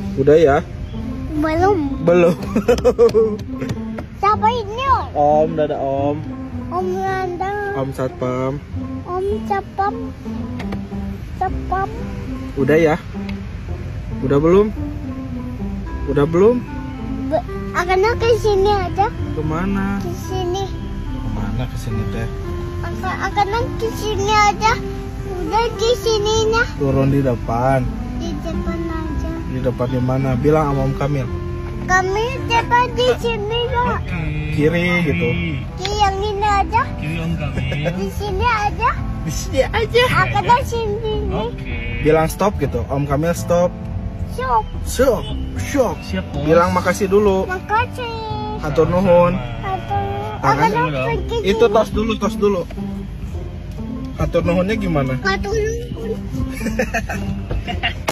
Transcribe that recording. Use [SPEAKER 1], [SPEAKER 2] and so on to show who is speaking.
[SPEAKER 1] Udah ya?
[SPEAKER 2] Belum.
[SPEAKER 1] Belum.
[SPEAKER 2] Siapa ini?
[SPEAKER 1] Om, dadah Om.
[SPEAKER 2] Om Nanda.
[SPEAKER 1] Om Satpam.
[SPEAKER 2] Om Capam. Capam.
[SPEAKER 1] Udah ya? Udah belum? Udah belum?
[SPEAKER 2] Akannya ke sini aja.
[SPEAKER 1] Kemana?
[SPEAKER 2] Ke sini.
[SPEAKER 1] Kemana kesini teh?
[SPEAKER 2] Akannya ke sini aja. Udah di sininya.
[SPEAKER 1] Turun di depan.
[SPEAKER 2] Di depan aja.
[SPEAKER 1] Di depan di mana? Bilang sama Om Kamil.
[SPEAKER 2] Kami depan di sini loh.
[SPEAKER 1] Kiri gitu.
[SPEAKER 2] Di yang ini aja.
[SPEAKER 3] Kiri Om Kamil.
[SPEAKER 2] Di sini aja.
[SPEAKER 1] Di sini aja.
[SPEAKER 2] Akannya sini.
[SPEAKER 1] Bilang stop gitu. Om Kamil stop.
[SPEAKER 2] Sok.
[SPEAKER 1] Stop. Stop.
[SPEAKER 3] Siap Bos.
[SPEAKER 1] Bilang makasih dulu.
[SPEAKER 2] Makasih.
[SPEAKER 1] Hatur nuhun.
[SPEAKER 2] Atau
[SPEAKER 1] Tangan
[SPEAKER 2] akannya pergi
[SPEAKER 1] Itu tos dulu, tos dulu. Hatur nuhunnya gimana?
[SPEAKER 2] Hatur nuhun.